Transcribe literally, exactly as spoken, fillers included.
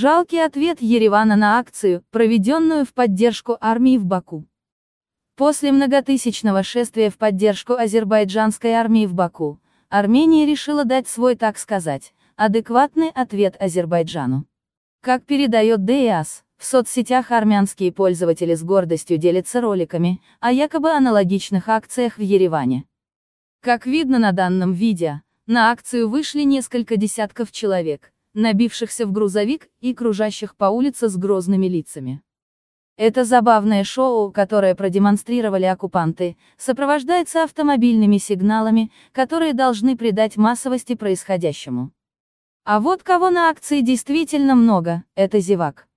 Жалкий ответ Еревана на акцию, проведенную в поддержку армии в Баку. После многотысячного шествия в поддержку азербайджанской армии в Баку, Армения решила дать свой, так сказать, адекватный ответ Азербайджану. Как передает ДИАС, в соцсетях армянские пользователи с гордостью делятся роликами о якобы аналогичных акциях в Ереване. Как видно на данном видео, на акцию вышли несколько десятков человек, набившихся в грузовик и кружащих по улице с грозными лицами. Это забавное шоу, которое продемонстрировали оккупанты, сопровождается автомобильными сигналами, которые должны придать массовости происходящему. А вот кого на акции действительно много, это зевак.